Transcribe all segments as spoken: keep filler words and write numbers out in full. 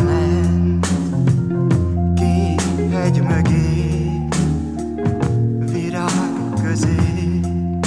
ment két hegy mögé, virág közé.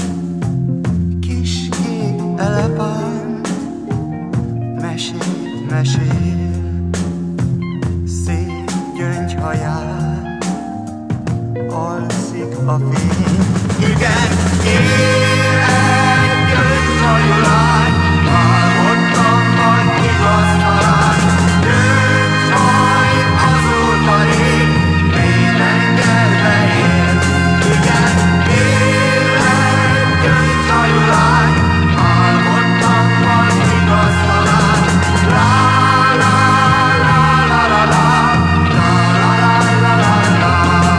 Kis kék elepánt mesél, mesél, szép gyöngyhaján alszik a fény. Igen, él egy gyöngyhajú lány, álmodtam vagy igaz talán. Gyöngyhaj azóta rég, még engelve él. Igen, él egy gyöngyhajú lány, álmodtam vagy igaz talán. La la la la la la, la la la la la.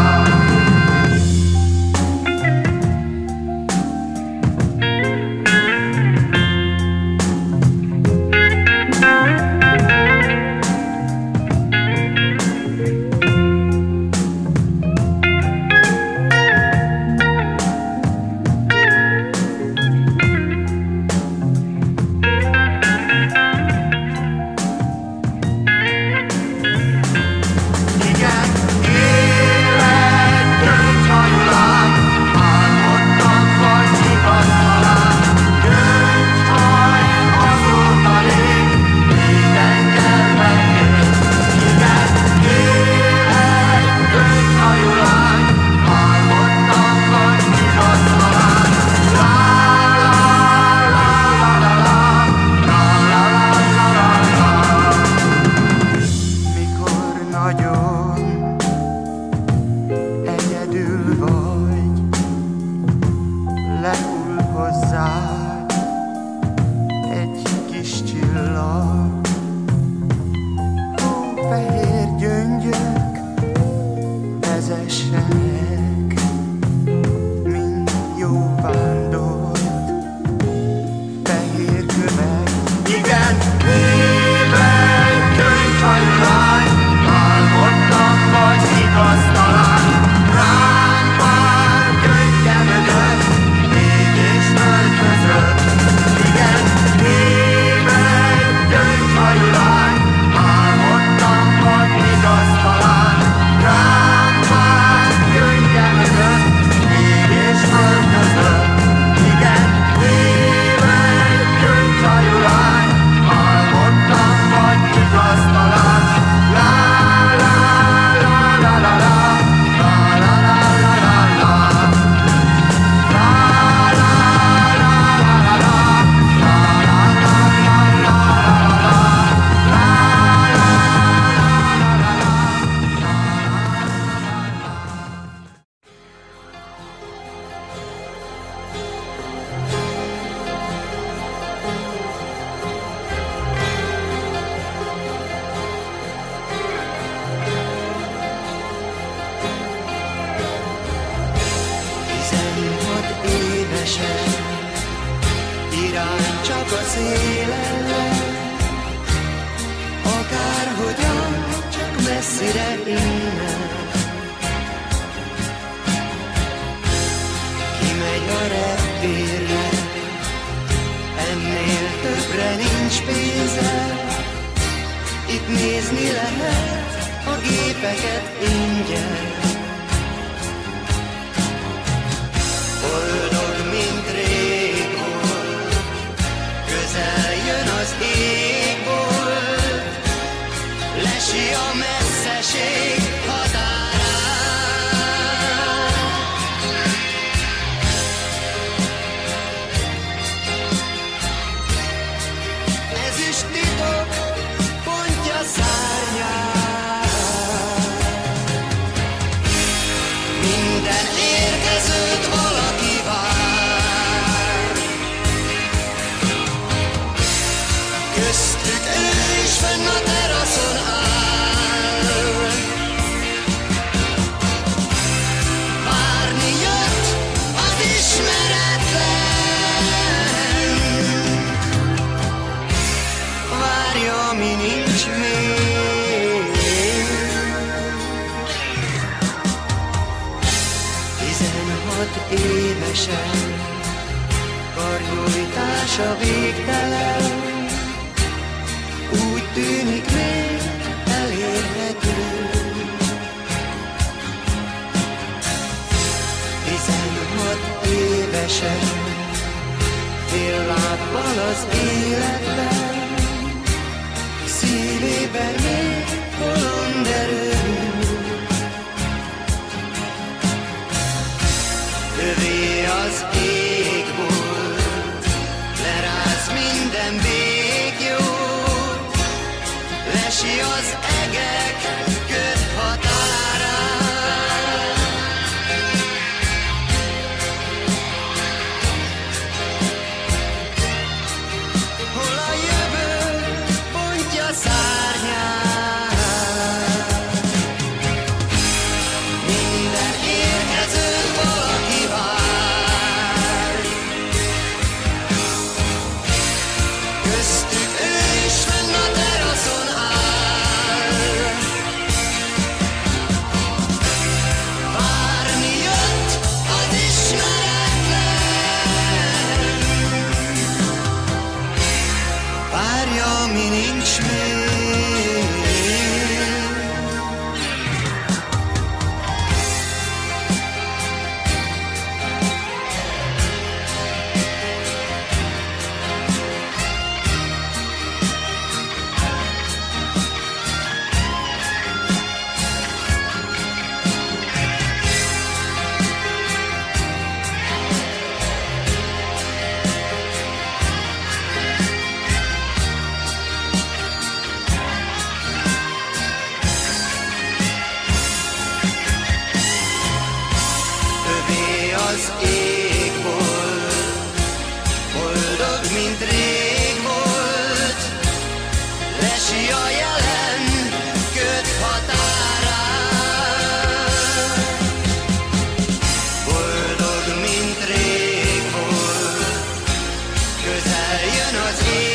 Lehull hozzád egy kis csillag, hófehér gyöngyök vezessenek, mint jó vándort fehér kövek. Igen, éven gyöngyhajú lány, álmodtam vagy igaz talán. Ránk vár gyöngye mögött, égés föld között. Igen, éven gyöngyhajú lány, álmodtam vagy igaz talán. Ránk vár gyöngye mögött, égés föld között. Igen, éven gyöngyhajú lány, álmodtam vagy igaz talán. La la la la la la, la la la la la la. Tizenhat évesen irány csak a szélen, akárhogyan, csak messzire innen. Kimegy a reptérre, ennél többre nincs pénze. Itt nézni lehet a gépeket ingyen. Boldog, mint rég volt, közel jön az égbolt, lesi a messzeség határán. Ez is titok, pontja szárnyán. Minden érkezőt valaki vár, köztük ő is fenn a teraszon áll. Várni jött az ismeretlen, várja, ami nincs még. Tizenhat évesen karnyújtása végtelen, úgy tűnik még esett, fél lábbal az életben, szívében még bolond erő. Övé az ég volt, leráz minden békjót, lesi az egek, köt határán. Hol a jövő pontja szárnyán, minden érkező valaki vár, köztük ő is fenn a teraszon áll. Várni jött az ismeretlen, várja, ami nincs még. Övé az ég volt, boldog, mint rég volt, lesi a jelen, köt határán. Boldog, mint rég volt, közel jön az ég.